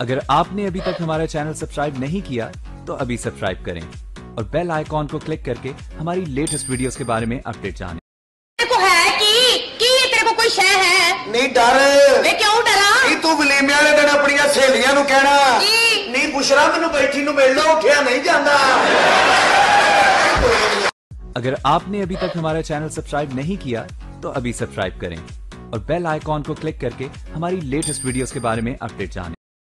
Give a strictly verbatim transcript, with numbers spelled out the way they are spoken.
अगर आपने अभी तक हमारा चैनल सब्सक्राइब नहीं किया तो अभी सब्सक्राइब करें और बेल आइकॉन को क्लिक करके हमारी लेटेस्ट वीडियोस के बारे में अपडेट जानें। तेरे को है कि कि ये तेरे को कोई शय है? नहीं डर मैं क्यों डरा? नहीं तू वलीमे वाले दिन अपनी सहेलियां नु कहना की? नहीं बुशरा मैनू बैठी नु मिल लो उठिया नहीं जाता। अगर आपने अभी तक हमारा चैनल सब्सक्राइब नहीं किया तो अभी सब्सक्राइब करें और बेल आइकॉन को क्लिक करके हमारी लेटेस्ट वीडियोस के बारे में अपडेट जानें।